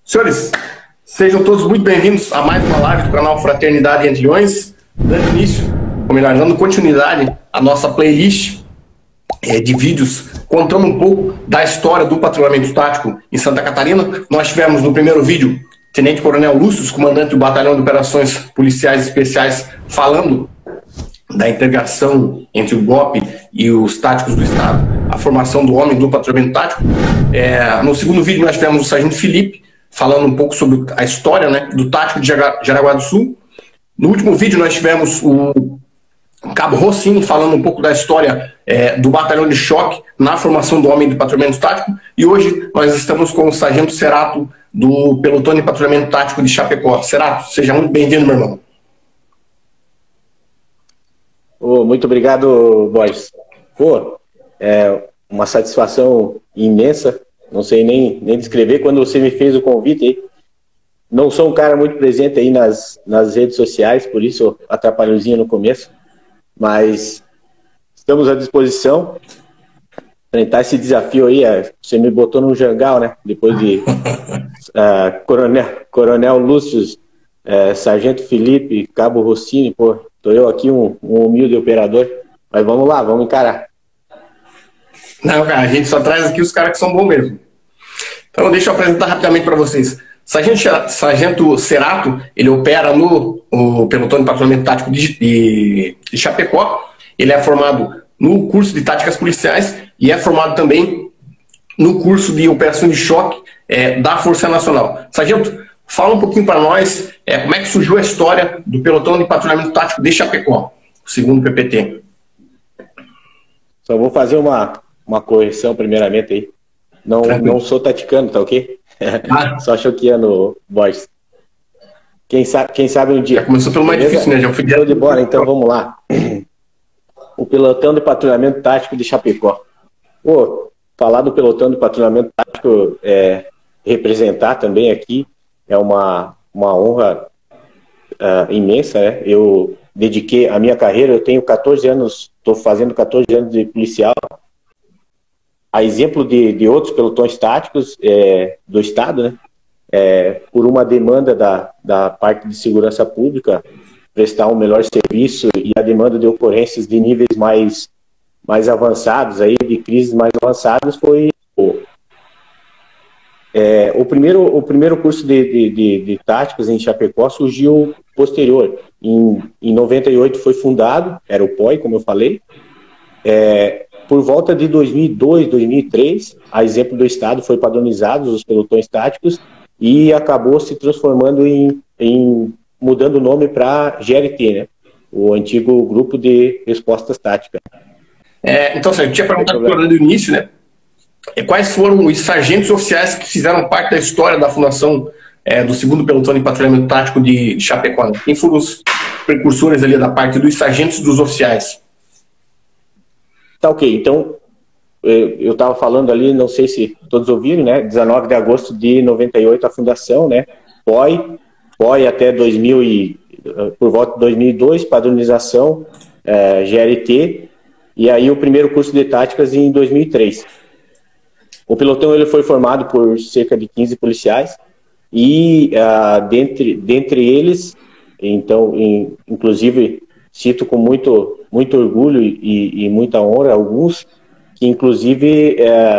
Senhores, sejam todos muito bem-vindos a mais uma live do canal Fraternidade Entre Leões, dando início, ou melhor, dando continuidade à nossa playlist de vídeos, contando um pouco da história do patrulhamento tático em Santa Catarina. Nós tivemos no primeiro vídeo Tenente Coronel Lúcio, comandante do Batalhão de Operações Policiais Especiais, falando da integração entre o BOP e os táticos do Estado, a formação do homem do patrulhamento tático. No segundo vídeo nós tivemos o Sargento Felipe, falando um pouco sobre a história, né, do tático de Jaraguá do Sul. No último vídeo nós tivemos o Cabo Rossini falando um pouco da história do batalhão de choque na formação do homem do patrulhamento tático. E hoje nós estamos com o Sargento Cerato do Pelotão de Patrulhamento Tático de Chapecó. Cerato, seja muito bem-vindo, meu irmão. Muito obrigado, Borges. É uma satisfação imensa. Não sei nem descrever. Quando você me fez o convite, não sou um cara muito presente aí nas redes sociais, por isso atrapalhozinho no começo, mas estamos à disposição para enfrentar esse desafio aí. Você me botou no jangal, né? Depois de Coronel Lúcio, Sargento Felipe, Cabo Rossini, tô eu aqui um humilde operador, mas vamos lá, vamos encarar. Não, cara, a gente só traz aqui os caras que são bons mesmo. Então, deixa eu apresentar rapidamente para vocês. Sargento Cerato, ele opera no Pelotão de Patrulhamento Tático de Chapecó. Ele é formado no curso de Táticas Policiais e é formado também no curso de Operação de Choque da Força Nacional. Sargento, fala um pouquinho para nós como é que surgiu a história do Pelotão de Patrulhamento Tático de Chapecó, o segundo PPT. Só vou fazer uma correção primeiramente aí. Não sou taticano, tá ok? Só choqueando, Borges. Quem sabe um dia. Já começou pelo mais difícil, né? Já fui de bola, então vamos lá. O Pelotão de Patrulhamento Tático de Chapecó. Falar do Pelotão de Patrulhamento Tático, representar também aqui, é uma honra imensa, né? Eu dediquei a minha carreira, eu tenho 14 anos, estou fazendo 14 anos de policial. A exemplo de outros pelotões táticos do Estado, né? Por uma demanda da parte de segurança pública, prestar um melhor serviço e a demanda de ocorrências de níveis mais avançados, aí, de crises mais avançadas, foi o primeiro curso de táticas em Chapecó surgiu posterior. Em 98 foi fundado, era o POI, como eu falei. Por volta de 2002, 2003, a exemplo do Estado, foi padronizado os pelotões táticos e acabou se transformando mudando o nome para GRT, né? O antigo Grupo de Respostas Táticas. Então, eu tinha perguntado no início, né? Quais foram os sargentos oficiais que fizeram parte da história da fundação do segundo Pelotão de Patrulhamento Tático de Chapecó? Né? Quem foram os precursores ali da parte dos sargentos e dos oficiais? Tá ok, então eu estava falando ali, não sei se todos ouviram, né? 19 de agosto de 98 a fundação, né? POI até 2000 por volta de 2002, padronização, GRT, e aí o primeiro curso de táticas em 2003. O pelotão ele foi formado por cerca de 15 policiais e dentre eles, então, inclusive cito com muito orgulho e muita honra alguns que, inclusive,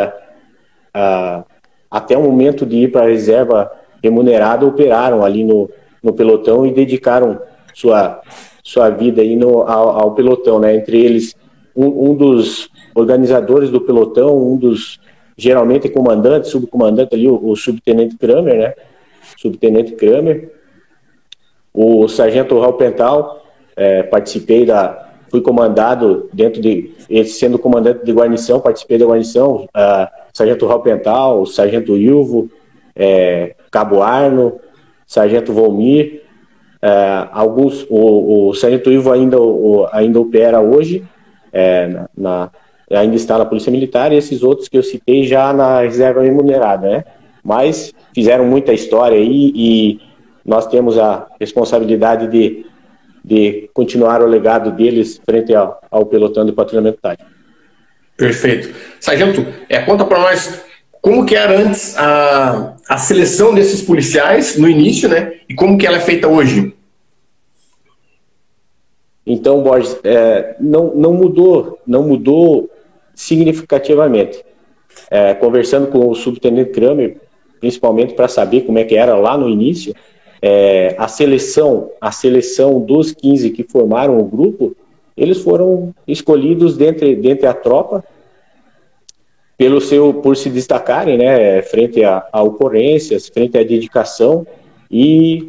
até o momento de ir para a reserva remunerada, operaram ali no pelotão e dedicaram sua vida aí ao pelotão, né? Entre eles, um dos organizadores do pelotão, um dos, geralmente, comandantes, subcomandante ali, o subtenente Kramer, né? Subtenente Kramer. O sargento Raul Pental, fui comandado sendo comandante de guarnição, participei da guarnição, sargento Raul Pental, sargento Ilvo, Cabo Arno, sargento Volmir, o sargento Ilvo ainda opera hoje, ainda está na Polícia Militar, e esses outros que eu citei já na reserva remunerada, né? Mas fizeram muita história aí e nós temos a responsabilidade de continuar o legado deles frente ao pelotão de patrulhamento tático. Perfeito. Sargento, conta para nós como que era antes a seleção desses policiais no início, né? E como que ela é feita hoje? Então, Borges, não mudou significativamente. Conversando com o subtenente Kramer, principalmente para saber como é que era lá no início, a seleção dos 15 que formaram o grupo, eles foram escolhidos dentre a tropa por se destacarem, né, frente a ocorrências, frente à dedicação e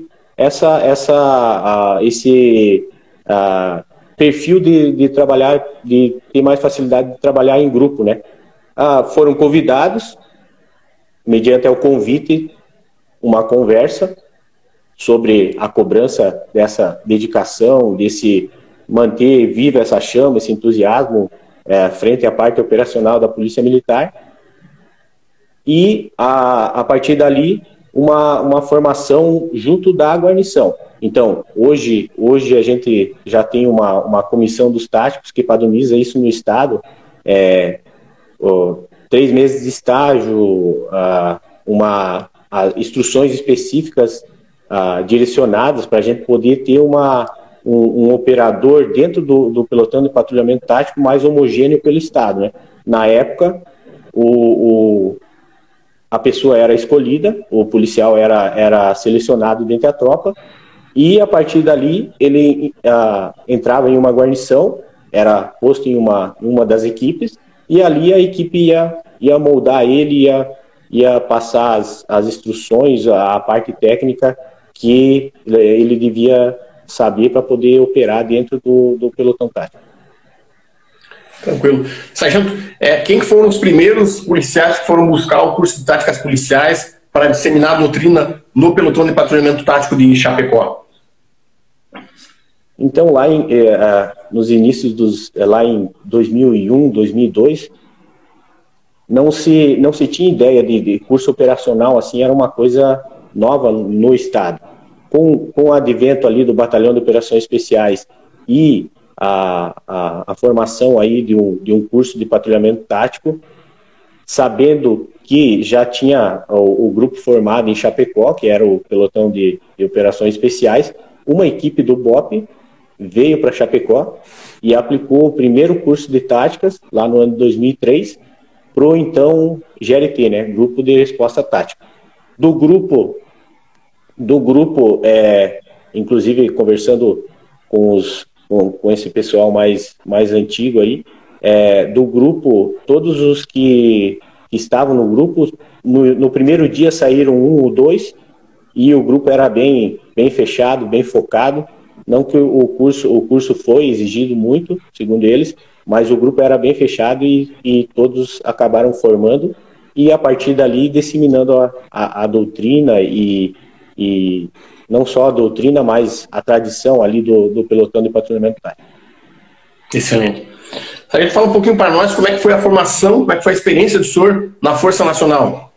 esse perfil de trabalhar, de ter mais facilidade de trabalhar em grupo, né? Foram convidados, mediante o convite, uma conversa sobre a cobrança dessa dedicação, desse manter viva essa chama, esse entusiasmo frente à parte operacional da Polícia Militar. E, a partir dali, uma formação junto da guarnição. Então, hoje a gente já tem uma comissão dos táticos que padroniza isso no Estado, 3 meses de estágio, instruções específicas direcionadas para a gente poder ter um operador dentro do pelotão de patrulhamento tático mais homogêneo pelo Estado, né? Na época, a pessoa era escolhida, o policial era selecionado dentro da tropa, e a partir dali ele entrava em uma guarnição, era posto em uma das equipes, e ali a equipe ia moldar ele, ia passar as instruções, a parte técnica que ele devia saber para poder operar dentro do pelotão tático. Tranquilo. Sargento, quem foram os primeiros policiais que foram buscar o curso de táticas policiais para disseminar a doutrina no pelotão de patrulhamento tático de Chapecó? Então, lá nos inícios lá em 2001, 2002, não se tinha ideia de curso operacional, assim, era uma coisa nova no Estado. Com o advento ali do Batalhão de Operações Especiais e a formação aí de um curso de patrulhamento tático, sabendo que já tinha o grupo formado em Chapecó, que era o pelotão de operações especiais, uma equipe do BOP veio para Chapecó e aplicou o primeiro curso de táticas, lá no ano de 2003, para o então GRT, né, Grupo de Resposta Tática. Do grupo, inclusive conversando com esse pessoal mais antigo aí, do grupo, todos os que estavam no grupo, no primeiro dia saíram 1 ou 2, e o grupo era bem fechado, bem focado. Não que o curso foi exigido muito, segundo eles, mas o grupo era bem fechado e todos acabaram formando, e a partir dali disseminando a doutrina e não só a doutrina, mas a tradição ali do pelotão de patrulhamento tático. Excelente. A gente fala um pouquinho para nós como é que foi a formação, como é que foi a experiência do senhor na Força Nacional.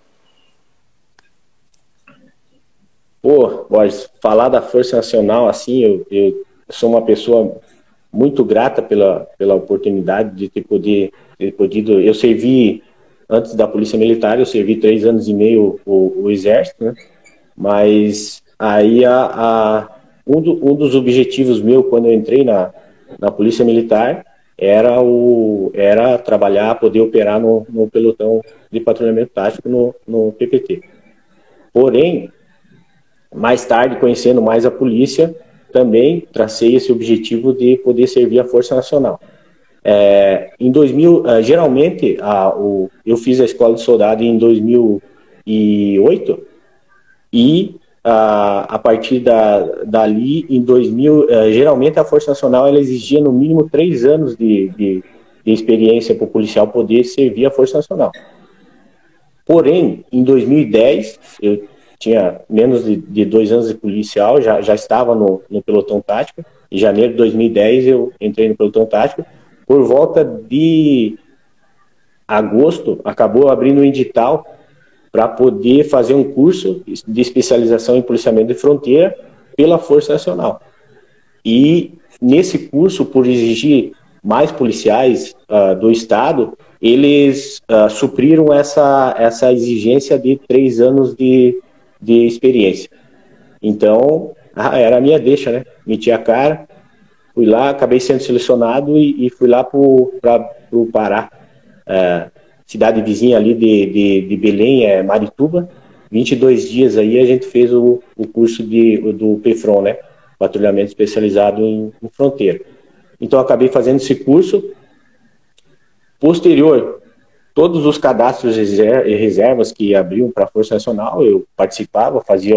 Borges, falar da Força Nacional, assim, eu sou uma pessoa muito grata pela oportunidade de ter podido. Eu servi, antes da Polícia Militar, eu servi 3 anos e meio o Exército, né? Mas aí um dos objetivos meus quando eu entrei na Polícia Militar era trabalhar, poder operar no pelotão de patrulhamento tático no PPT. Porém, mais tarde, conhecendo mais a polícia, também tracei esse objetivo de poder servir a Força Nacional. Em 2000, geralmente, eu fiz a Escola de Soldado em 2008 e a partir dali, em 2000, geralmente a Força Nacional ela exigia no mínimo 3 anos de experiência para o policial poder servir a Força Nacional. Porém, em 2010, eu tinha menos de 2 anos de policial, já estava no pelotão tático. Em janeiro de 2010 eu entrei no pelotão tático. Por volta de agosto, acabou abrindo um edital para poder fazer um curso de especialização em policiamento de fronteira pela Força Nacional. E nesse curso, por exigir mais policiais do Estado, eles supriram essa exigência de 3 anos de experiência. Então, era a minha deixa, né? Meti a cara, fui lá, acabei sendo selecionado e fui lá para o Pará, cidade vizinha ali de Belém, Marituba. 22 dias aí a gente fez o curso do PFRON, né? Patrulhamento especializado em fronteira. Então, acabei fazendo esse curso. Posterior, todos os cadastros e reservas que abriam para a Força Nacional, eu participava, fazia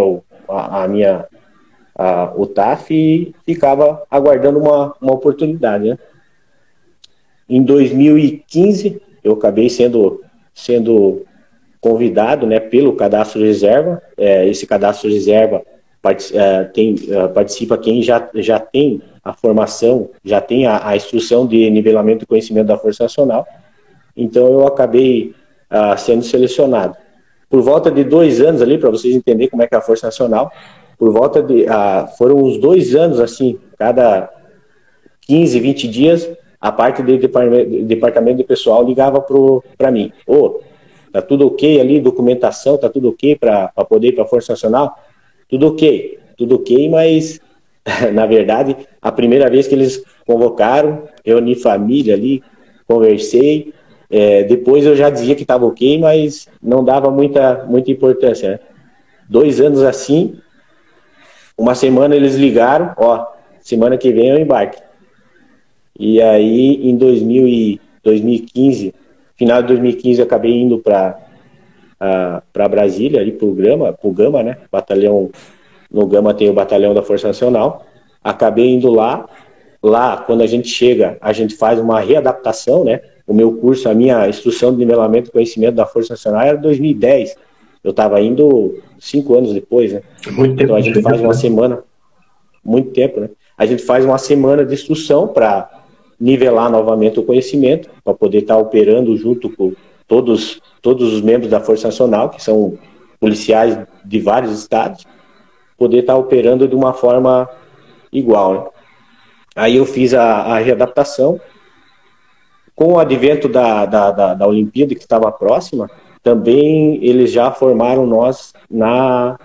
o TAF e ficava aguardando uma oportunidade, né? Em 2015, eu acabei sendo convidado, né, pelo cadastro de reserva. Esse cadastro de reserva participa quem já tem a formação, já tem a instrução de nivelamento de conhecimento da Força Nacional. Então eu acabei sendo selecionado. Por volta de 2 anos ali, para vocês entenderem como é que é a Força Nacional, foram uns 2 anos, assim, cada 15, 20 dias, a parte do departamento de pessoal ligava para mim. Tá tudo ok ali, documentação, tá tudo ok para poder ir para a Força Nacional? Tudo ok, mas na verdade, a primeira vez que eles convocaram, reuni família ali, conversei, depois eu já dizia que estava ok, mas não dava muita importância, né? 2 anos assim, uma semana eles ligaram, semana que vem eu embarque. E aí, em 2015, final de 2015, eu acabei indo para Brasília, ali pro Gama, né? Batalhão, no Gama tem o batalhão da Força Nacional. Acabei indo lá. Lá, quando a gente chega, a gente faz uma readaptação, né? O meu curso, a minha instrução de nivelamento e conhecimento da Força Nacional era 2010. Eu estava indo 5 anos depois, né? Então a gente faz uma semana, muito tempo, né? A gente faz uma semana de instrução para nivelar novamente o conhecimento, para poder estar operando junto com todos os membros da Força Nacional, que são policiais de vários estados, poder estar operando de uma forma igual, né? Aí eu fiz a readaptação. Com o advento da Olimpíada, que estava próxima, também eles já formaram nós na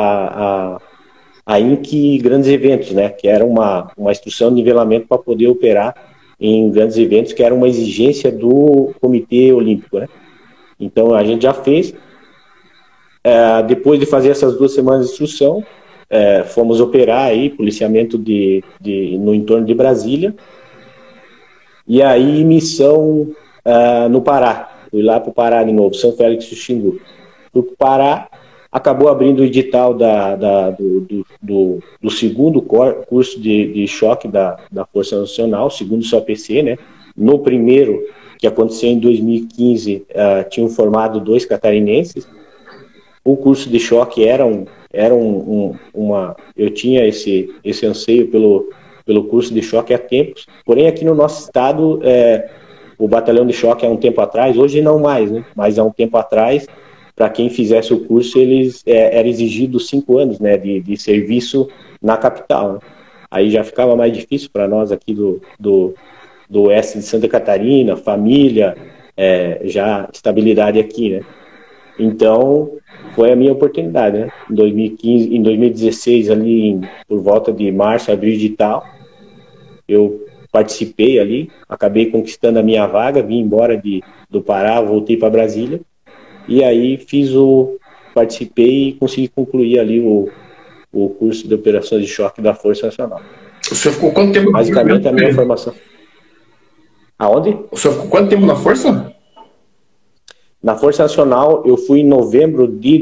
INC Grandes Eventos, né? Que era uma instrução de nivelamento para poder operar em grandes eventos, que era uma exigência do Comitê Olímpico, né? Então a gente já fez. Depois de fazer essas 2 semanas de instrução, fomos operar aí, policiamento no entorno de Brasília. E aí, missão no Pará. Fui lá para o Pará de novo, São Félix do Xingu. Fui para o Pará, acabou abrindo o edital do segundo curso de choque da Força Nacional, segundo só PC, né? No primeiro, que aconteceu em 2015, tinham formado 2 catarinenses. O curso de choque eu tinha esse anseio pelo curso de choque há tempos, porém aqui no nosso estado o batalhão de choque há um tempo atrás, hoje não mais, né? Mas há um tempo atrás, para quem fizesse o curso, era exigido 5 anos, né, de serviço na capital, né? Aí já ficava mais difícil para nós aqui do oeste de Santa Catarina, família, já estabilidade aqui, né? Então foi a minha oportunidade, né? Em 2016 ali, por volta de março, abril e tal, eu participei ali, acabei conquistando a minha vaga, vim embora do Pará, voltei para Brasília, e aí participei e consegui concluir ali o curso de operações de choque da Força Nacional. O senhor ficou quanto tempo na Força? Basicamente a minha formação. Aonde? O senhor ficou quanto tempo na Força? Na Força Nacional eu fui em novembro de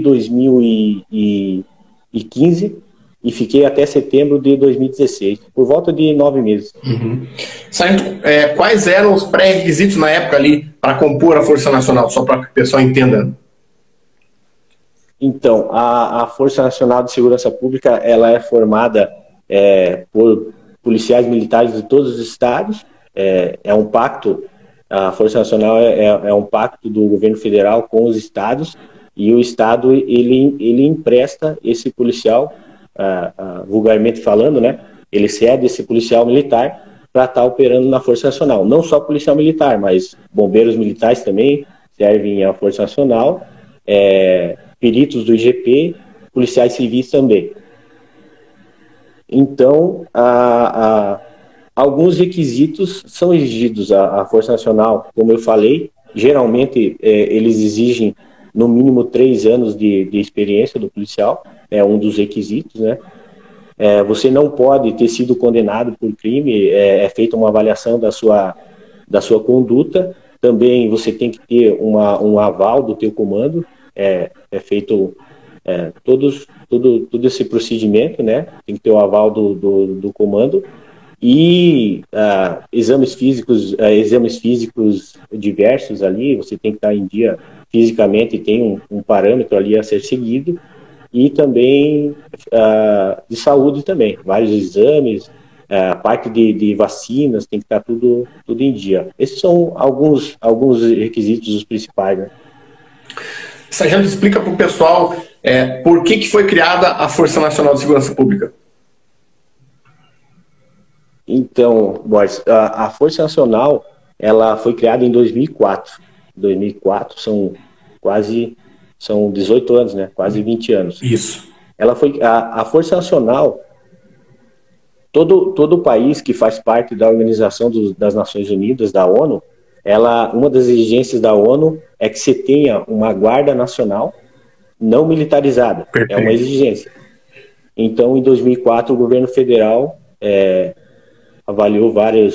2015 e fiquei até setembro de 2016, por volta de 9 meses. Uhum. Sargento, quais eram os pré-requisitos na época ali para compor a Força Nacional, só para que o pessoal entenda? Então, a Força Nacional de Segurança Pública, ela é formada por policiais militares de todos os estados, é um pacto. A Força Nacional é um pacto do governo federal com os estados, e o estado ele empresta esse policial, vulgarmente falando, né? Ele cede esse policial militar para estar operando na Força Nacional. Não só policial militar, mas bombeiros militares também servem à Força Nacional, peritos do IGP, policiais civis também. Então, alguns requisitos são exigidos à Força Nacional, como eu falei, geralmente eles exigem no mínimo 3 anos de experiência do policial, é um dos requisitos, né? Você não pode ter sido condenado por crime, é feita uma avaliação da sua conduta. Também você tem que ter um aval do teu comando, é feito todo esse procedimento, né? Tem que ter o aval do comando. E exames físicos diversos ali, você tem que estar em dia fisicamente, tem um parâmetro ali a ser seguido. E também de saúde também, vários exames, a parte de vacinas, tem que estar tudo em dia. Esses são alguns requisitos os principais, né? Sargento, explica para o pessoal por que foi criada a Força Nacional de Segurança Pública. Então, Borges, a Força Nacional ela foi criada em 2004. 2004 são 18 anos, né? Quase 20 anos. Isso. A Força Nacional, todo país que faz parte da Organização das Nações Unidas, da ONU, uma das exigências da ONU é que você tenha uma Guarda Nacional não militarizada. Perfeito. É uma exigência. Então, em 2004, o governo federal avaliou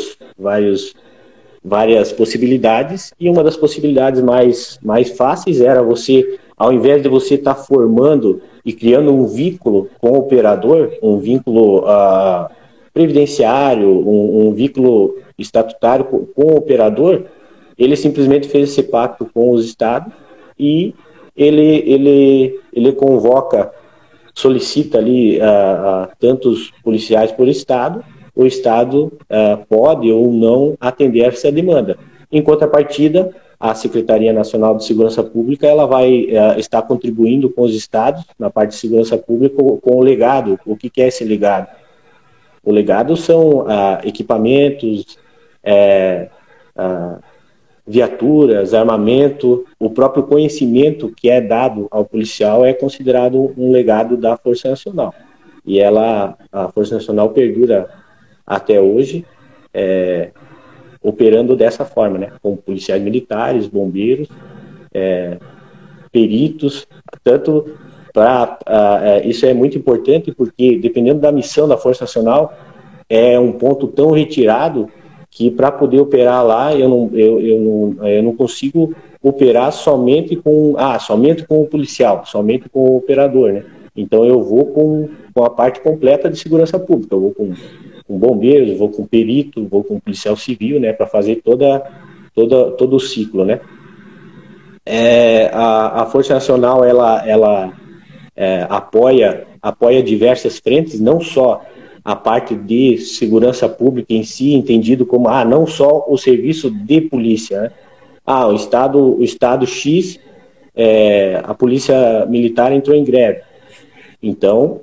várias possibilidades, e uma das possibilidades mais fáceis era você, ao invés de você estar formando e criando um vínculo com o operador, um vínculo previdenciário, um vínculo estatutário com o operador, ele simplesmente fez esse pacto com os estados e ele convoca, solicita ali tantos policiais por estado. O estado pode ou não atender essa demanda. Em contrapartida, a Secretaria Nacional de Segurança Pública ela vai estar contribuindo com os estados na parte de segurança pública com o legado. O que é esse legado? O legado são equipamentos, viaturas, armamento, o próprio conhecimento que é dado ao policial é considerado um legado da Força Nacional. E a Força Nacional perdura até hoje, operando dessa forma, né? Com policiais militares, bombeiros, peritos, tanto isso é muito importante porque, dependendo da missão da Força Nacional, é um ponto tão retirado que, para poder operar lá, eu não consigo operar somente com o policial, somente com o operador, né? Então eu vou com a parte completa de segurança pública, eu vou com bombeiros, vou com perito, vou com policial civil, né, para fazer todo o ciclo, né? A Força Nacional ela apoia diversas frentes, não só a parte de segurança pública em si, entendido como não só o serviço de polícia, né? O estado X, a polícia militar entrou em greve, então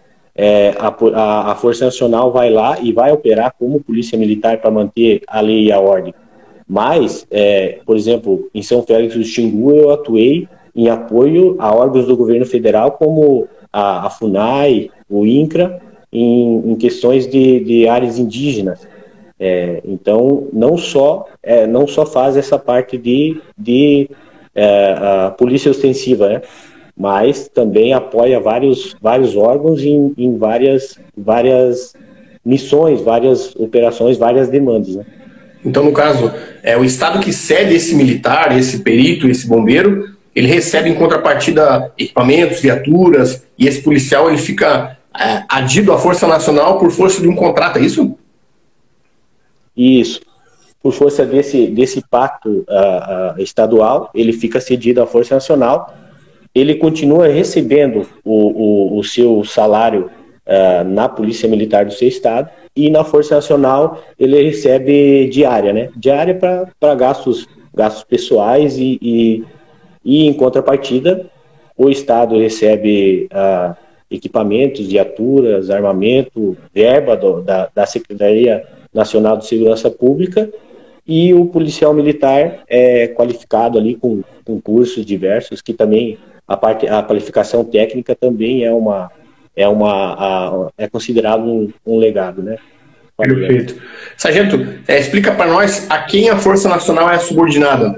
a Força Nacional vai lá e vai operar como polícia militar para manter a lei e a ordem. Mas, por exemplo, em São Félix do Xingu, eu atuei em apoio a órgãos do governo federal, como a FUNAI, o INCRA, em questões de áreas indígenas. Então, não só faz essa parte de polícia ostensiva, né? Mas também apoia vários órgãos em várias missões, várias operações, várias demandas, né? Então, no caso, o Estado que cede esse militar, esse perito, esse bombeiro, ele recebe em contrapartida equipamentos, viaturas, e esse policial ele fica adido à Força Nacional por força de um contrato, é isso? Isso. Por força desse pacto estadual, ele fica cedido à Força Nacional. Ele continua recebendo o seu salário na Polícia Militar do seu estado, e na Força Nacional ele recebe diária, né? Diária para gastos pessoais e em contrapartida o estado recebe equipamentos, viaturas, armamento, verba da Secretaria Nacional de Segurança Pública, e o policial militar é qualificado ali com cursos diversos, que também a qualificação técnica também é considerado um legado, né? Perfeito. Sargento, explica para nós a quem a Força Nacional é subordinada.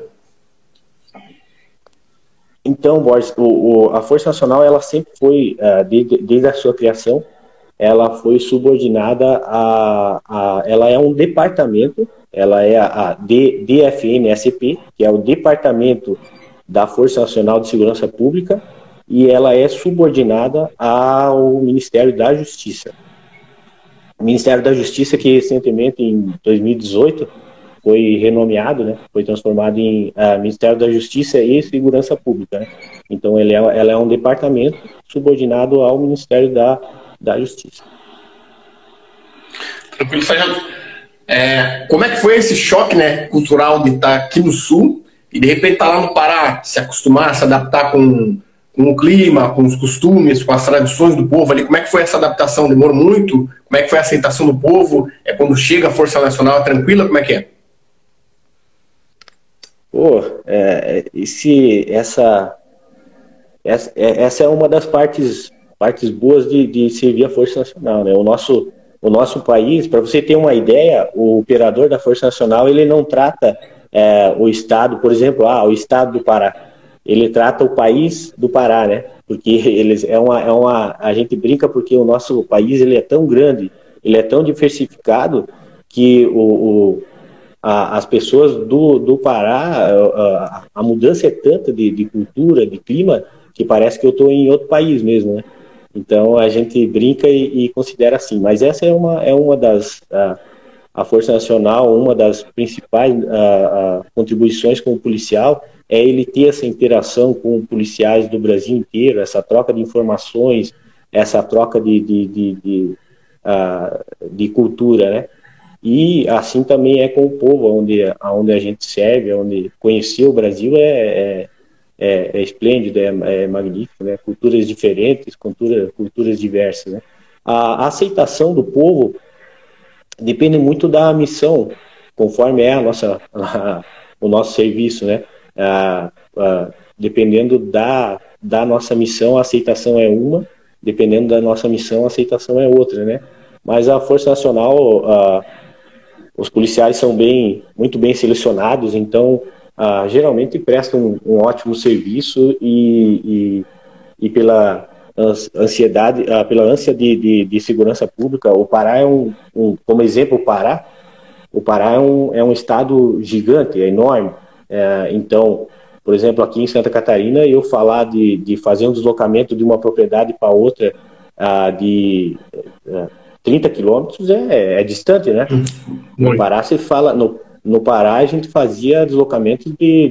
Então, Borges, a Força Nacional, ela sempre foi, desde a sua criação, ela foi subordinada ela é um departamento, ela é a DFNSP, que é o Departamento da Força Nacional de Segurança Pública, e ela é subordinada ao Ministério da Justiça. O Ministério da Justiça, que recentemente, em 2018, foi renomeado, né? Foi transformado em Ministério da Justiça e Segurança Pública, né? Então, ela é um departamento subordinado ao Ministério da Justiça. Tranquilo, Sargento. Como é que foi esse choque, né, cultural de estar aqui no Sul e de repente estar lá no Pará, se acostumar, se adaptar com o clima, com os costumes, com as tradições do povo ali? Como é que foi essa adaptação? Demorou muito? Como é que foi a aceitação do povo? Quando chega a Força Nacional, é tranquila? Como é que é? Essa é uma das partes boas de servir a Força Nacional, né? O nosso país, para você ter uma ideia, o operador da Força Nacional, ele não trata o estado, por exemplo, o estado do Pará. Ele trata o país do Pará, né? Porque a gente brinca porque o nosso país ele é tão grande, ele é tão diversificado que as pessoas do Pará, a mudança é tanta de cultura, de clima, que parece que eu estou em outro país mesmo, né? Então a gente brinca e considera assim. Mas essa é uma das... A Força Nacional, uma das principais contribuições como policial é ele ter essa interação com policiais do Brasil inteiro, essa troca de informações, essa troca de cultura, né? E assim também é com o povo, onde a gente serve, onde conhecer o Brasil é esplêndido, é magnífico, né? Culturas diferentes, culturas diversas, né? A aceitação do povo depende muito da missão, conforme é o nosso serviço, né? Dependendo da nossa missão, a aceitação é uma, dependendo da nossa missão, a aceitação é outra, né? Mas a Força Nacional, os policiais são muito bem selecionados, então geralmente prestam um ótimo serviço e pela ansiedade, pela ânsia de segurança pública. O Pará como exemplo, o Pará é um estado gigante, é enorme. Então, por exemplo, aqui em Santa Catarina, eu falar de fazer um deslocamento de uma propriedade para outra de 30 quilômetros é distante, né? No Pará se fala, no Pará a gente fazia deslocamentos de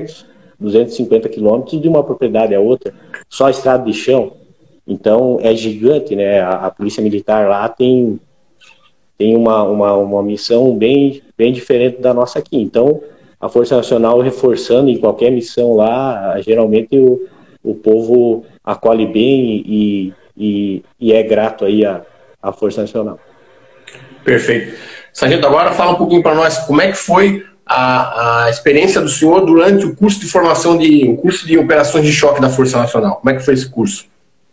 250 quilômetros de uma propriedade a outra, só estrada de chão. Então é gigante, né? A Polícia Militar lá tem uma missão bem diferente da nossa aqui. Então a Força Nacional reforçando em qualquer missão lá, geralmente o povo acolhe bem e é grato aí à Força Nacional. Perfeito. Sargento, agora fala um pouquinho para nós como é que foi a experiência do senhor durante o curso de formação o curso de operações de choque da Força Nacional. Como é que foi esse curso?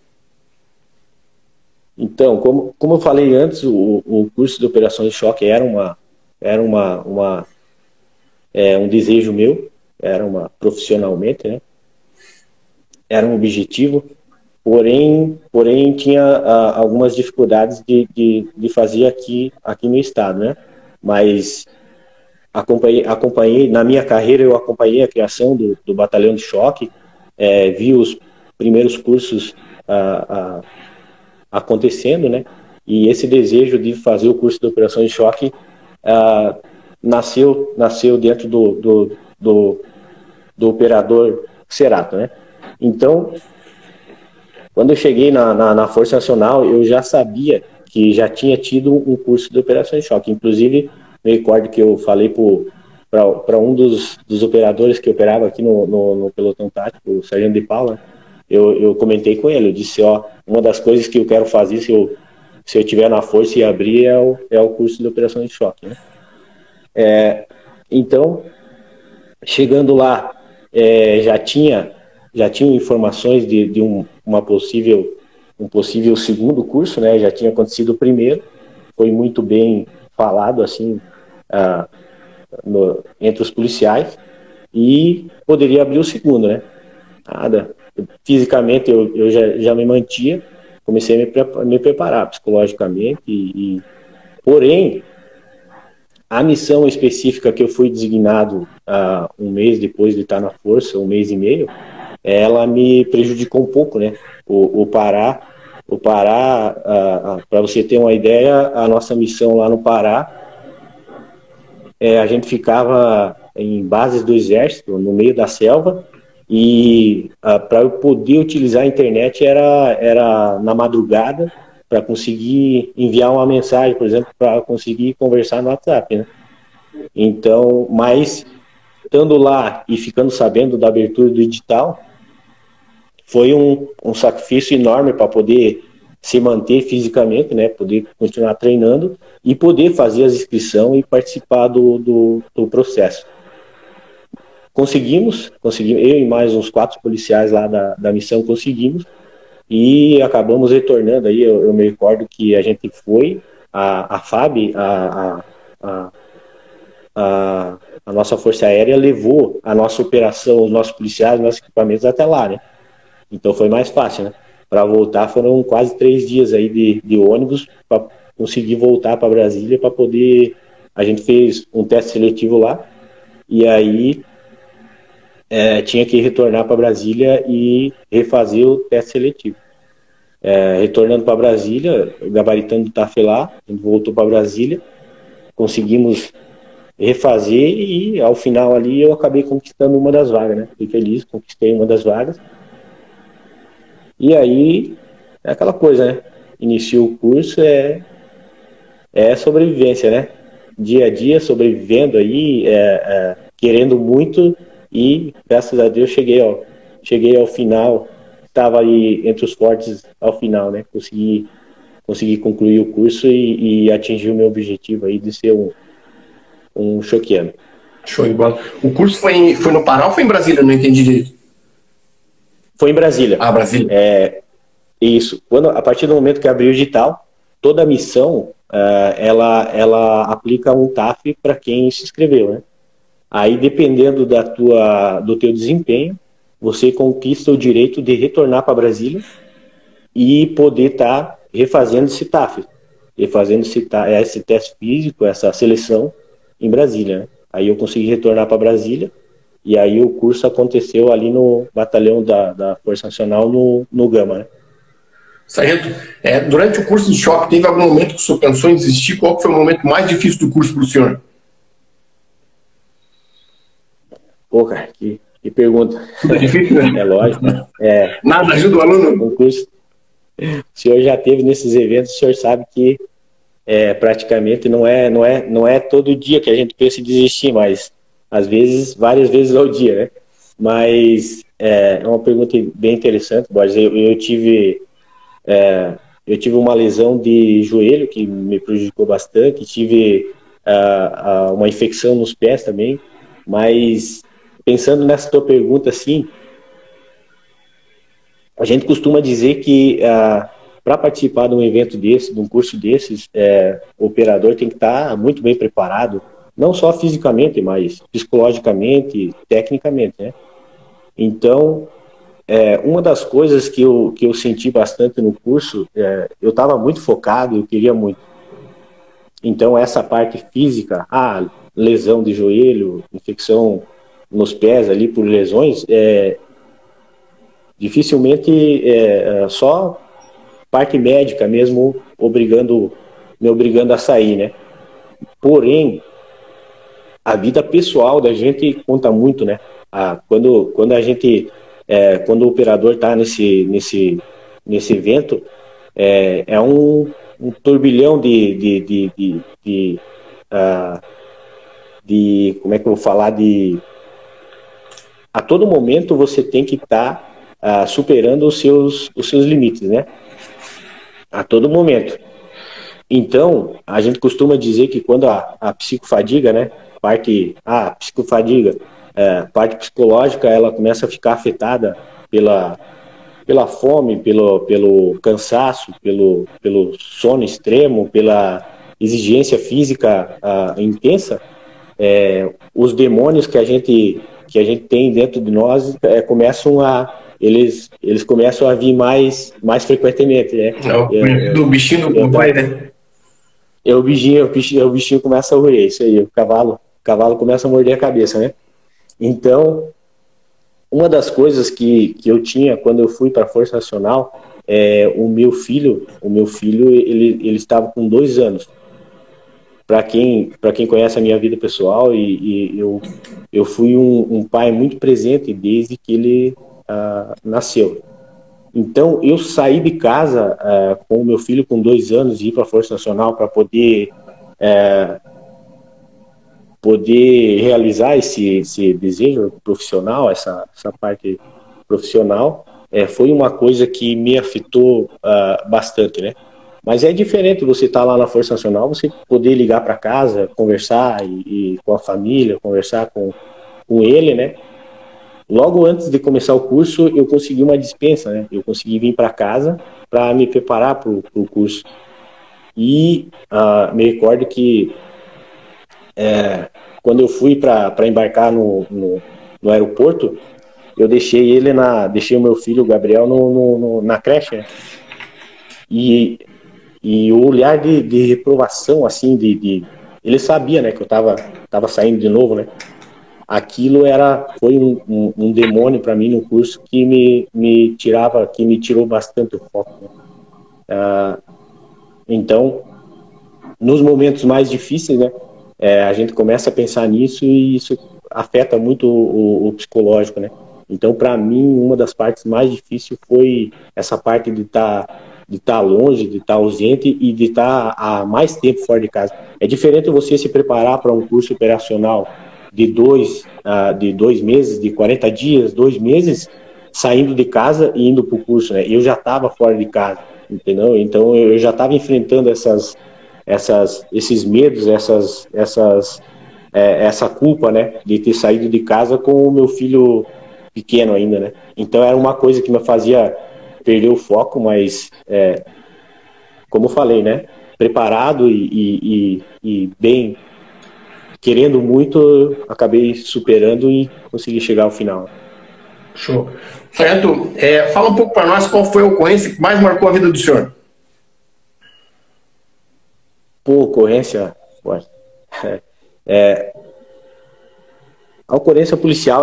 Então, como eu falei antes, o curso de operações de choque era um desejo meu, profissionalmente, né? Era um objetivo, porém tinha algumas dificuldades de fazer aqui no estado, né? Mas acompanhei na minha carreira, eu acompanhei a criação do batalhão de choque, vi os primeiros cursos acontecendo, né? E esse desejo de fazer o curso de operações de choque nasceu dentro do operador Xerato, né? Então, quando eu cheguei na Força Nacional, eu já sabia que já tinha tido um curso de operações de choque. Inclusive, me recordo que eu falei para um dos operadores que operava aqui no pelotão tático, o Sargento de Paula, eu comentei com ele, eu disse, uma das coisas que eu quero fazer, se se eu tiver na força e abrir, é o curso de operação de choque, né? Então, chegando lá, já tinham informações de um possível segundo curso, né? Já tinha acontecido o primeiro, foi muito bem falado assim entre os policiais, e poderia abrir o segundo, né? Nada. Fisicamente eu já me mantia, comecei a me preparar psicologicamente, porém, a missão específica que eu fui designado um mês depois de estar na força, um mês e meio, ela me prejudicou um pouco, né? O Pará, para você ter uma ideia, a nossa missão lá no Pará, a gente ficava em bases do exército, no meio da selva, e para eu poder utilizar a internet era na madrugada, para conseguir enviar uma mensagem, por exemplo, para conseguir conversar no WhatsApp, né? Então, mas estando lá e ficando sabendo da abertura do edital, foi um sacrifício enorme para poder se manter fisicamente, né? Poder continuar treinando e poder fazer as inscrições e participar do processo. Conseguimos, eu e mais uns 4 policiais lá da missão conseguimos, e acabamos retornando aí. Eu me recordo que a gente foi, a FAB, a nossa Força Aérea levou a nossa operação, os nossos policiais, nossos equipamentos até lá, né? Então foi mais fácil, né? Para voltar foram quase 3 dias aí de ônibus para conseguir voltar para Brasília, para poder... A gente fez um teste seletivo lá, e aí tinha que retornar para Brasília e refazer o teste seletivo. Retornando para Brasília, gabaritando o TAF lá, a gente voltou para Brasília, conseguimos refazer, e ao final ali eu acabei conquistando uma das vagas, né? Fui feliz, conquistei uma das vagas. E aí é aquela coisa, né? Iniciou o curso, sobrevivência, né? Dia a dia, sobrevivendo aí, querendo muito, e graças a Deus cheguei ao final, estava aí entre os fortes ao final, né? Consegui concluir o curso e atingir o meu objetivo aí de ser um choqueano. Show de bola. O curso foi no Pará ou foi em Brasília? Não entendi direito. Foi em Brasília. Ah, Brasília. Isso. A partir do momento que abriu o edital, toda a missão, ela aplica um TAF para quem se inscreveu, né? Aí, dependendo do teu desempenho, você conquista o direito de retornar para Brasília e poder estar refazendo esse TAF, esse teste físico, essa seleção em Brasília, né? Aí eu consegui retornar para Brasília, e aí o curso aconteceu ali no batalhão da Força Nacional, no Gama, né? Sargento, durante o curso de choque, teve algum momento que o senhor pensou em desistir? Qual foi o momento mais difícil do curso para o senhor? Pô, cara, que pergunta. Tudo difícil, né? É lógico. Nada ajuda o aluno? O curso, o senhor já teve nesses eventos, o senhor sabe que praticamente não é todo dia que a gente pensa em desistir, mas às vezes, várias vezes ao dia, né? Mas é uma pergunta bem interessante, Borges. Eu tive uma lesão de joelho que me prejudicou bastante, tive uma infecção nos pés também, mas pensando nessa tua pergunta, assim, a gente costuma dizer que para participar de um evento desse, de um curso desses, o operador tem que estar muito bem preparado, não só fisicamente, mas psicologicamente, tecnicamente, né? Então, uma das coisas que eu senti bastante no curso, eu estava muito focado, eu queria muito. Então, essa parte física, lesão de joelho, infecção nos pés ali por lesões, dificilmente só parte médica mesmo me obrigando a sair, né? Porém, a vida pessoal da gente conta muito, né? Quando o operador está nesse evento, é um turbilhão de como é que eu vou falar, a todo momento você tem que estar superando os seus limites, né? A todo momento. Então, a gente costuma dizer que quando a psicofadiga, né, parte psicológica, ela começa a ficar afetada pela fome, pelo cansaço, pelo sono extremo, pela exigência física intensa, os demônios que a gente tem dentro de nós eles começam a vir mais frequentemente, né? Do bichinho do papai, né? O bichinho começa a roer, isso aí, o cavalo começa a morder a cabeça, né? Então, uma das coisas que eu tinha quando eu fui para a Força Nacional, ele estava com 2 anos. Para quem conhece a minha vida pessoal, e eu fui um pai muito presente desde que ele nasceu. Então, eu saí de casa com o meu filho com 2 anos e ir para a Força Nacional para poder realizar esse desejo profissional, essa parte profissional, foi uma coisa que me afetou bastante, né? Mas é diferente você estar lá na Força Nacional, você poder ligar para casa, conversar e com a família, conversar com ele, né? Logo antes de começar o curso, eu consegui uma dispensa, né? Eu consegui vir para casa para me preparar para o curso. E me recordo que quando eu fui para embarcar no aeroporto, eu deixei o meu filho, o Gabriel, na creche, né? E o olhar de reprovação, assim, ele sabia, né, que eu tava saindo de novo, né? Aquilo foi um demônio para mim no curso que me tirou bastante o foco, né? Então, nos momentos mais difíceis, né, a gente começa a pensar nisso e isso afeta muito o psicológico, né? Então, para mim, uma das partes mais difíceis foi essa parte de estar longe, de estar ausente e de estar há mais tempo fora de casa. É diferente você se preparar para um curso operacional de 2 meses, de 40 dias, 2 meses, saindo de casa e indo para o curso, né? Eu já estava fora de casa, entendeu? Então, eu já estava enfrentando esses medos, essa culpa, né, de ter saído de casa com o meu filho pequeno ainda, né? Então era uma coisa que me fazia perder o foco, mas como eu falei, né, preparado e bem, querendo muito, acabei superando e consegui chegar ao final. Show. Sargento, fala um pouco para nós qual foi a ocorrência que mais marcou a vida do senhor. Pô, ocorrência, a ocorrência policial,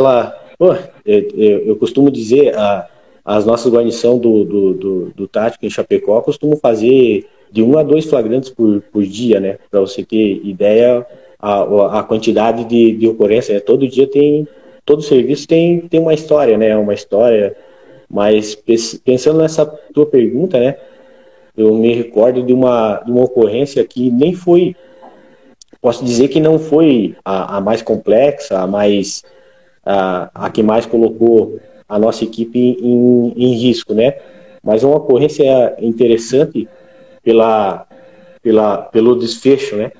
eu costumo dizer, as nossas guarnição do Tático em Chapecó costumam fazer de 1 a 2 flagrantes por dia, né? Para você ter ideia, a quantidade de ocorrência. Todo dia todo serviço tem uma história, né? Uma história, mas pensando nessa tua pergunta, né? Eu me recordo de uma ocorrência que nem foi, posso dizer que não foi a mais complexa, a que mais colocou a nossa equipe em risco, né? Mas uma ocorrência interessante pelo desfecho, né?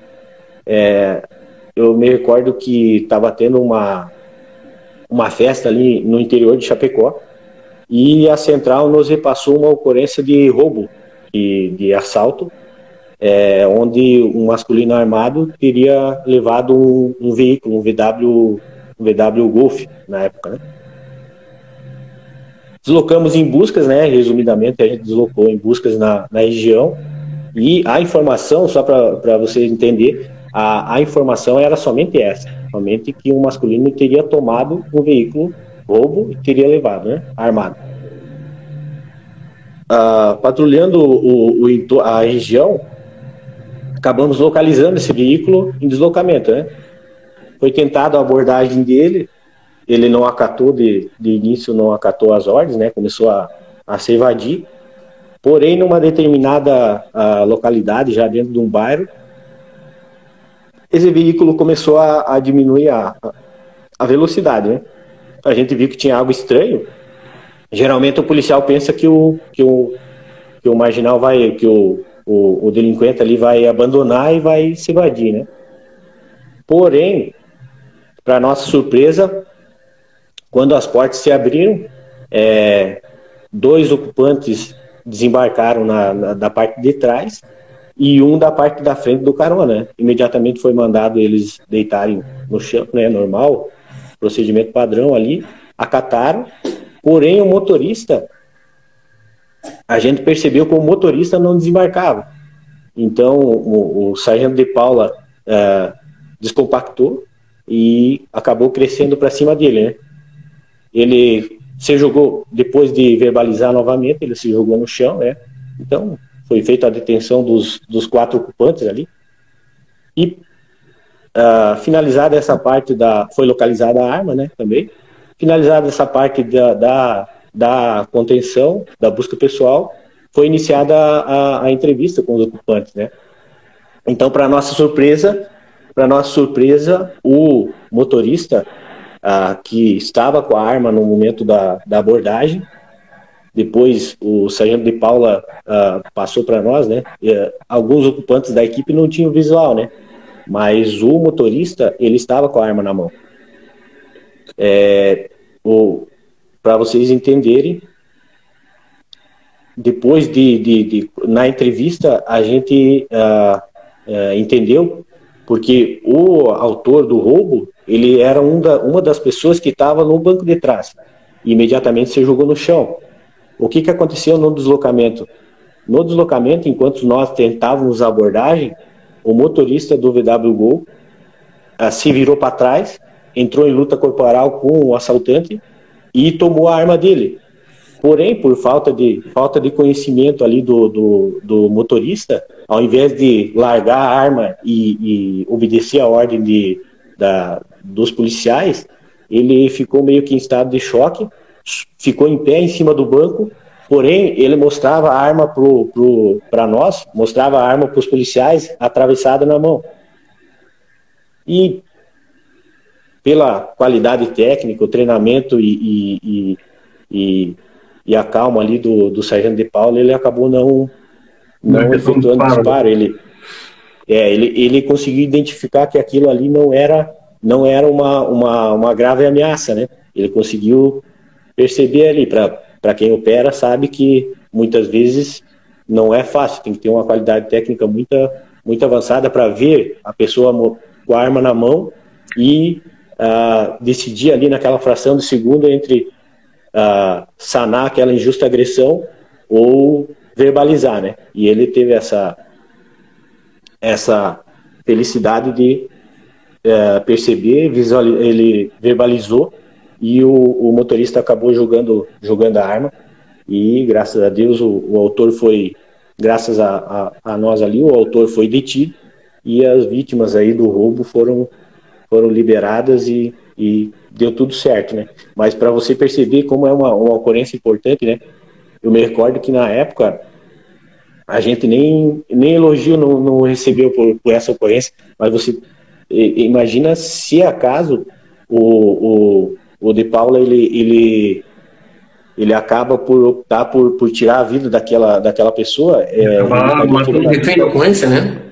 Eu me recordo que estava tendo uma festa ali no interior de Chapecó e a central nos repassou uma ocorrência de roubo, de assalto, onde um masculino armado teria levado um veículo, um VW Golf na época, né? Deslocamos em buscas, né? Resumidamente, a gente deslocou em buscas na região e a informação, só para você entender, a informação era somente essa, somente que um masculino teria tomado um veículo roubo e teria levado, né? Armado. Patrulhando a região, acabamos localizando esse veículo em deslocamento, né? Foi tentada a abordagem dele, ele não acatou, de início não acatou as ordens, né? Começou a se evadir, porém numa determinada localidade, já dentro de um bairro, esse veículo começou a diminuir a velocidade, né? A gente viu que tinha algo estranho. Geralmente o policial pensa que o marginal que o o delinquente ali vai abandonar e vai se evadir, né? Porém, para nossa surpresa, quando as portas se abriram, 2 ocupantes desembarcaram da parte de trás e um da parte da frente do carona, né? Imediatamente foi mandado eles deitarem no chão, né? Normal, procedimento padrão ali, acataram. Porém, o motorista, a gente percebeu que o motorista não desembarcava. Então, o sargento de Paula descompactou e acabou crescendo para cima dele, né? Ele se jogou, depois de verbalizar novamente, ele se jogou no chão, né? Então, foi feita a detenção dos 4 ocupantes ali. E, finalizada essa parte foi localizada a arma, né? Também. Finalizada essa parte da contenção, da busca pessoal, foi iniciada a entrevista com os ocupantes, né? Então, para nossa surpresa, o motorista que estava com a arma no momento da abordagem, depois o sargento de Paula passou para nós, né? Alguns ocupantes da equipe não tinham visual, né? Mas o motorista, ele estava com a arma na mão. Para vocês entenderem, depois na entrevista, a gente entendeu porque o autor do roubo, ele era uma das pessoas que estava no banco de trás. E imediatamente se jogou no chão. O que aconteceu no deslocamento? No deslocamento, enquanto nós tentávamos a abordagem, o motorista do VW Gol se virou para trás, entrou em luta corporal com o assaltante e tomou a arma dele. Porém, por falta de conhecimento ali do motorista, ao invés de largar a arma e obedecer a ordem dos policiais, ele ficou meio que em estado de choque, ficou em pé em cima do banco, porém ele mostrava a arma para nós, mostrava a arma para os policiais atravessada na mão. E pela qualidade técnica, o treinamento e a calma ali do sargento de Paula, ele acabou não efetuando disparo. Ele conseguiu identificar que aquilo ali não era uma grave ameaça, né? Ele conseguiu perceber ali. Para quem opera, sabe que muitas vezes não é fácil, tem que ter uma qualidade técnica muito avançada para ver a pessoa com a arma na mão e decidir ali naquela fração de segundo entre sanar aquela injusta agressão ou verbalizar, né? E ele teve essa felicidade de perceber, ele verbalizou e o motorista acabou jogando a arma e graças a Deus o autor foi, graças a nós ali, o autor foi detido e as vítimas aí do roubo foram liberadas e deu tudo certo, né? Mas para você perceber como é uma ocorrência importante, né? Eu me recordo que na época a gente nem elogio não recebeu por essa ocorrência, mas você imagina se acaso o de Paula ele acaba por optar por tirar a vida daquela pessoa. Uma ocorrência, né?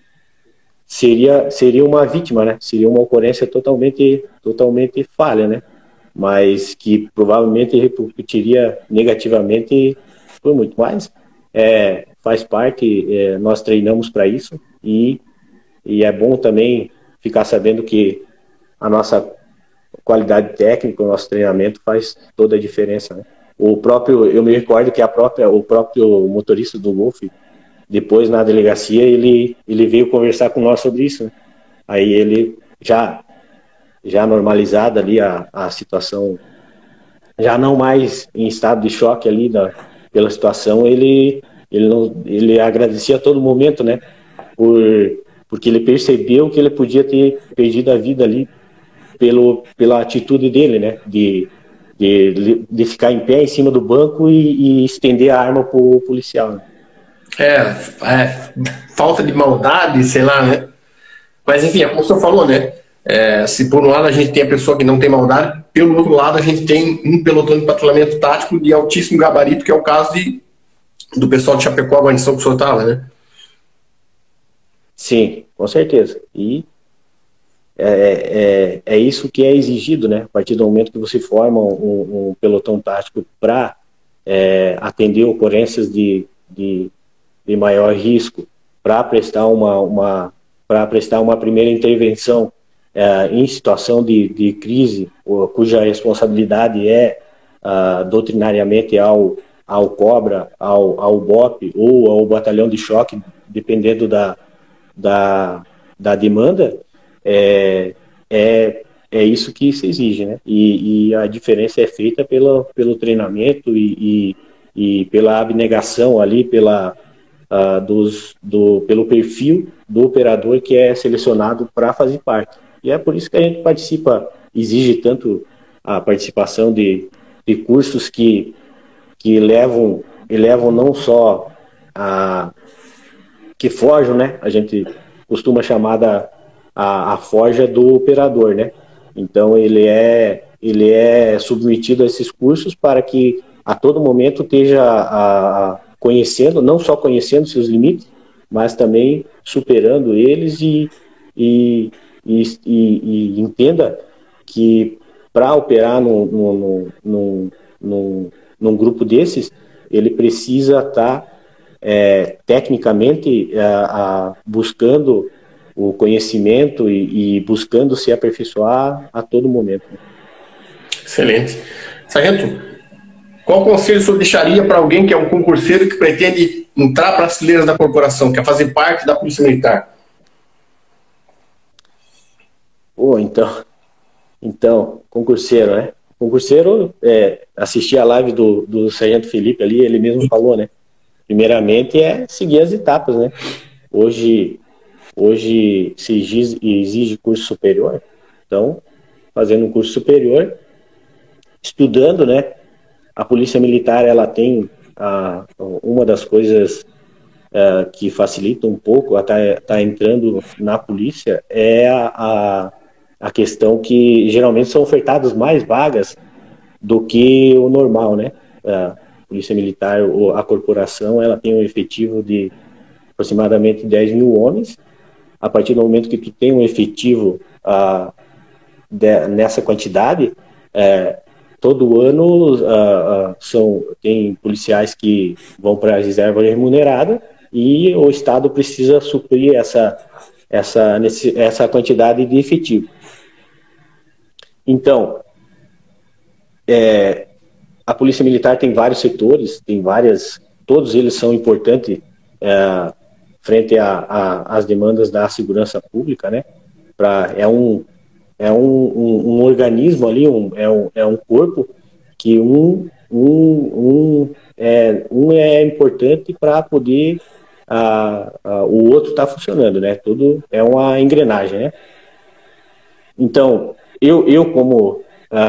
Seria uma vítima, né? Seria uma ocorrência totalmente falha, né? Mas que provavelmente repercutiria negativamente por muito mais. Faz parte, nós treinamos para isso e é bom também ficar sabendo que a nossa qualidade técnica, o nosso treinamento faz toda a diferença, né? Eu me recordo que o próprio motorista do Golf, depois na delegacia, ele veio conversar com nós sobre isso, né? Aí ele já normalizada ali a situação, já não mais em estado de choque ali pela situação, ele agradecia a todo momento, né? Porque ele percebeu que ele podia ter perdido a vida ali pela atitude dele, né? De ficar em pé em cima do banco e estender a arma pro policial, né? Falta de maldade, sei lá, né? Mas enfim, como o senhor falou, né? Se por um lado a gente tem a pessoa que não tem maldade, pelo outro lado a gente tem um pelotão de patrulhamento tático de altíssimo gabarito, que é o caso do pessoal de Chapecó, a guarnição que o senhor estava, né? Sim, com certeza. E é isso que é exigido, né? A partir do momento que você forma um pelotão tático para atender ocorrências de maior risco, para prestar uma primeira intervenção em situação de crise, cuja responsabilidade é doutrinariamente ao COBRA, ao BOP ou ao batalhão de choque, dependendo da demanda, é, isso que se exige, né? E a diferença é feita pelo treinamento e pela abnegação ali, pelo perfil do operador que é selecionado para fazer parte. E é por isso que a gente participa, exige tanto a participação de cursos que levam não só que forjam, né? A gente costuma chamar a forja do operador, né? Então ele é submetido a esses cursos para que a todo momento esteja conhecendo, não só conhecendo seus limites, mas também superando eles e entenda que para operar num grupo desses, ele precisa estar tecnicamente buscando o conhecimento e buscando se aperfeiçoar a todo momento. Excelente. Sargento, qual conselho o senhor deixaria para alguém que é um concurseiro que pretende entrar para as fileiras da corporação, quer fazer parte da Polícia Militar? Então, concurseiro, né? Concurseiro, assistir a live do Sargento Felipe ali, ele mesmo falou, né? Primeiramente é seguir as etapas, né? Hoje se exige curso superior, então, fazendo um curso superior, estudando, né? A Polícia Militar, ela tem uma das coisas que facilita um pouco a tá entrando na polícia é a questão que geralmente são ofertadas mais vagas do que o normal, né? A Polícia Militar, a corporação, ela tem um efetivo de aproximadamente 10 mil homens. A partir do momento que tu tem um efetivo nessa quantidade, todo ano tem policiais que vão para a reserva remunerada e o Estado precisa suprir essa quantidade de efetivo. Então, a Polícia Militar tem vários setores, todos eles são importantes frente às demandas da segurança pública, né? É um organismo ali, é um corpo que um é importante para poder o outro estar funcionando, né? Tudo é uma engrenagem, né? Então, eu como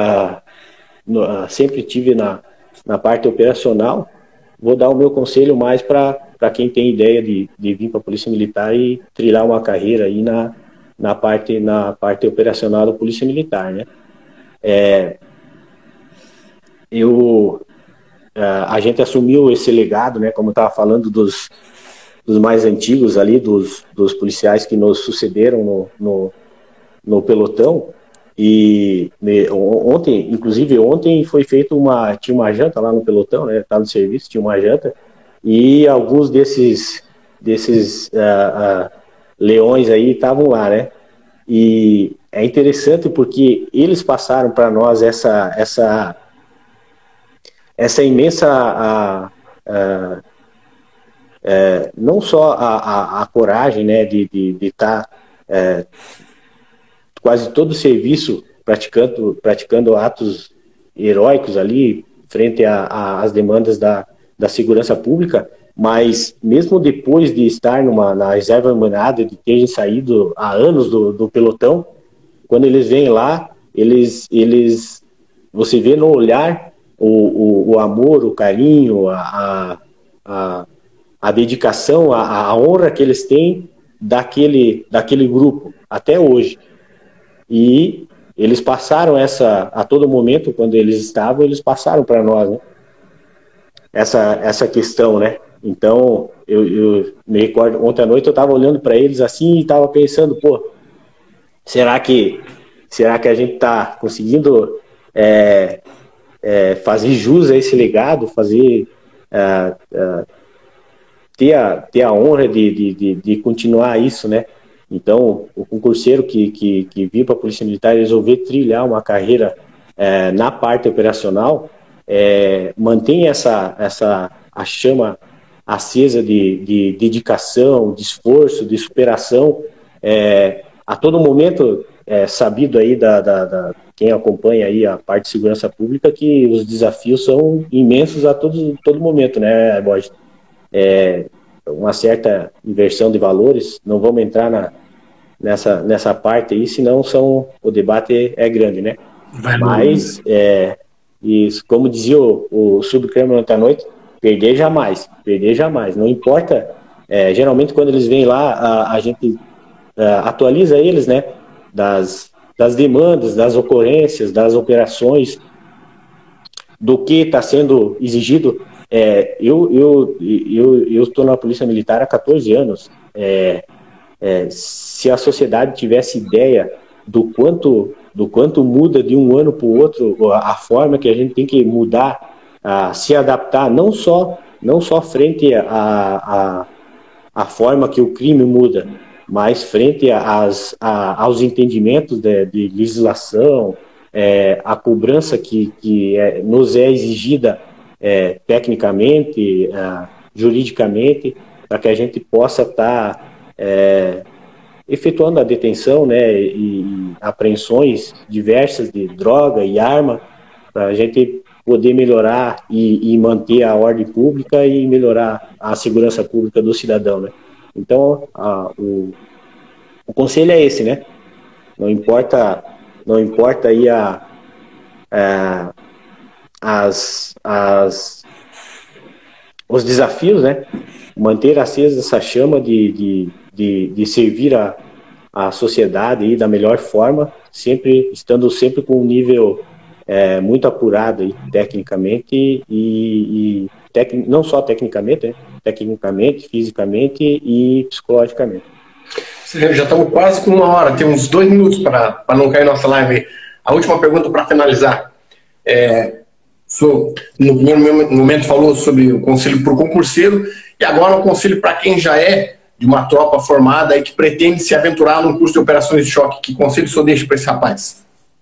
sempre tive na parte operacional, vou dar o meu conselho mais para quem tem ideia de vir para a Polícia Militar e trilhar uma carreira aí na parte operacional da Polícia Militar, né? A gente assumiu esse legado, né? Como eu estava falando dos mais antigos ali, dos policiais que nos sucederam no pelotão. E ontem foi feito tinha uma janta lá no pelotão, né? Estava no serviço, tinha uma janta e alguns desses leões aí estavam lá, né? E é interessante porque eles passaram para nós essa imensa não só a coragem, né, de estar quase todo o serviço praticando atos heróicos ali frente às demandas da segurança pública, mas mesmo depois de estar na reserva remunerada, de terem saído há anos do pelotão, quando eles vêm lá, você vê no olhar o amor, o carinho, a dedicação, a honra que eles têm daquele grupo, até hoje. E eles passaram a todo momento, quando eles passaram para nós, né? Essa questão, né? Então, eu me recordo, ontem à noite eu estava olhando para eles assim e estava pensando, pô, será que a gente está conseguindo fazer jus a esse legado, ter a honra de continuar isso, né? Então, o concurseiro que vir para a Polícia Militar e resolver trilhar uma carreira na parte operacional, mantém a chama acesa de dedicação, de esforço, de superação, a todo momento, sabido aí quem acompanha aí a parte de segurança pública, que os desafios são imensos a todo momento, né, Borges? Uma certa inversão de valores, não vamos entrar nessa parte aí, senão o debate é grande, né? Mas, isso, como dizia o subcrâmero ontem à noite, perder jamais, não importa, geralmente quando eles vêm lá, a gente atualiza eles, né, das demandas, das ocorrências, das operações, do que está sendo exigido. Eu estou na Polícia Militar há 14 anos. Se a sociedade tivesse ideia do quanto muda de um ano para o outro, a forma que a gente tem que mudar, se adaptar, não só frente à forma que o crime muda, mas frente aos entendimentos de legislação, a cobrança que nos é exigida tecnicamente, juridicamente, para que a gente possa estar efetuando a detenção, né, e apreensões diversas de droga e arma, para a gente poder melhorar e manter a ordem pública e melhorar a segurança pública do cidadão, né? Então, o conselho é esse, né? Não importa aí os desafios, né? Manter acesa essa chama de servir a sociedade aí da melhor forma, estando sempre com um nível muito apurado aí, tecnicamente não só tecnicamente, né? Tecnicamente, fisicamente e psicologicamente. Já estamos quase com 1 hora, tem uns 2 minutos para não cair nossa live. A última pergunta para finalizar. No primeiro momento falou sobre o conselho para o concurseiro, e agora o conselho para quem já é de uma tropa formada e que pretende se aventurar num curso de operações de choque. Que conselho o senhor deixa para esse rapaz?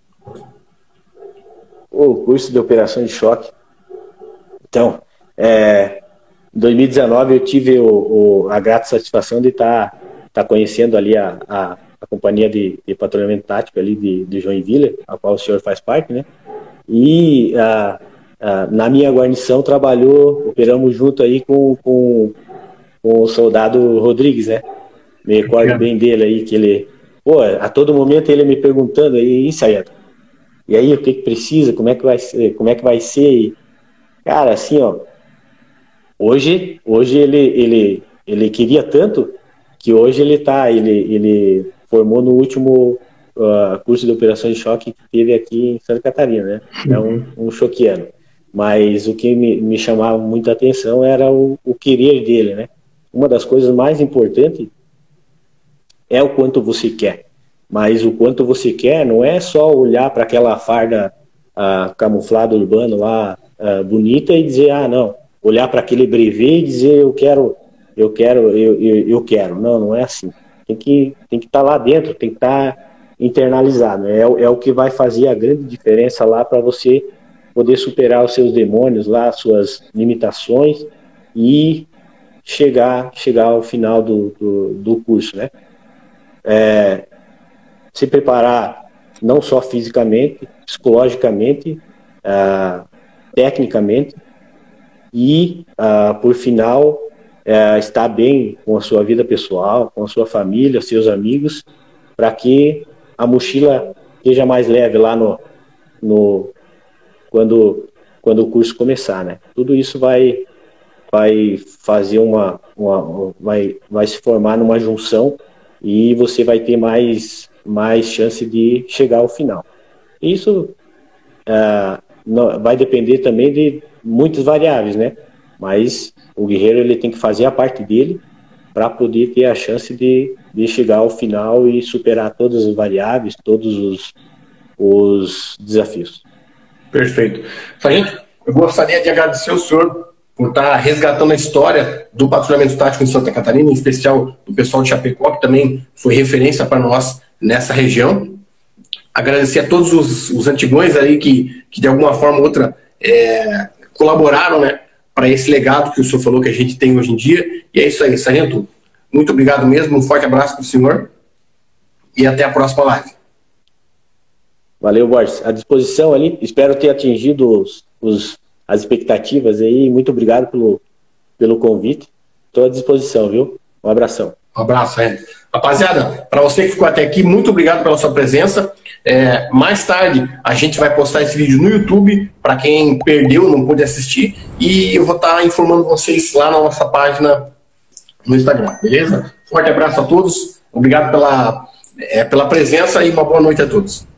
O curso de operações de choque. Então, em 2019 eu tive a grata satisfação de estar conhecendo ali a companhia de patrulhamento tático ali de Joinville, a qual o senhor faz parte, né? E na minha guarnição operamos junto aí com o soldado Rodrigues, né? Me recordo bem dele aí, que ele, a todo momento ele me perguntando aí, Sargento, e aí o que precisa, como é que vai ser? E, cara, assim, hoje ele queria tanto que hoje ele formou no último curso de operações de choque que teve aqui em Santa Catarina, né? É um choqueano. Mas o que me chamava muita atenção era o querer dele, né? Uma das coisas mais importantes é o quanto você quer. Mas o quanto você quer não é só olhar para aquela farda camuflada urbana lá, bonita, e dizer, não. Olhar para aquele brevet e dizer, eu quero. Não é assim. Tem que estar lá dentro, tem que estar internalizado. Né? É o que vai fazer a grande diferença lá para você poder superar os seus demônios lá, as suas limitações e chegar ao final do curso, né? Se preparar não só fisicamente, psicologicamente, tecnicamente e, por final, estar bem com a sua vida pessoal, com a sua família, seus amigos, para que a mochila seja mais leve lá quando o curso começar, né? Tudo isso vai fazer vai se formar numa junção e você vai ter mais chance de chegar ao final. Isso vai depender também de muitas variáveis, né? Mas o guerreiro ele tem que fazer a parte dele para poder ter a chance de chegar ao final e superar todas as variáveis, todos os desafios. Perfeito. Sargento, eu gostaria de agradecer ao senhor por estar resgatando a história do patrulhamento tático em Santa Catarina, em especial do pessoal de Chapecó, que também foi referência para nós nessa região. Agradecer a todos os antigões aí que de alguma forma ou outra colaboraram, né, para esse legado que o senhor falou que a gente tem hoje em dia. E é isso aí, Sargento. Muito obrigado mesmo, um forte abraço para o senhor e até a próxima live. Valeu, Borges. À disposição ali. Espero ter atingido as expectativas aí. Muito obrigado pelo convite. Estou à disposição, viu? Um abração. Um abraço, rapaziada, para você que ficou até aqui, muito obrigado pela sua presença. Mais tarde a gente vai postar esse vídeo no YouTube para quem perdeu, não pôde assistir, e eu vou estar informando vocês lá na nossa página no Instagram, beleza? Forte abraço a todos, obrigado pela presença e uma boa noite a todos.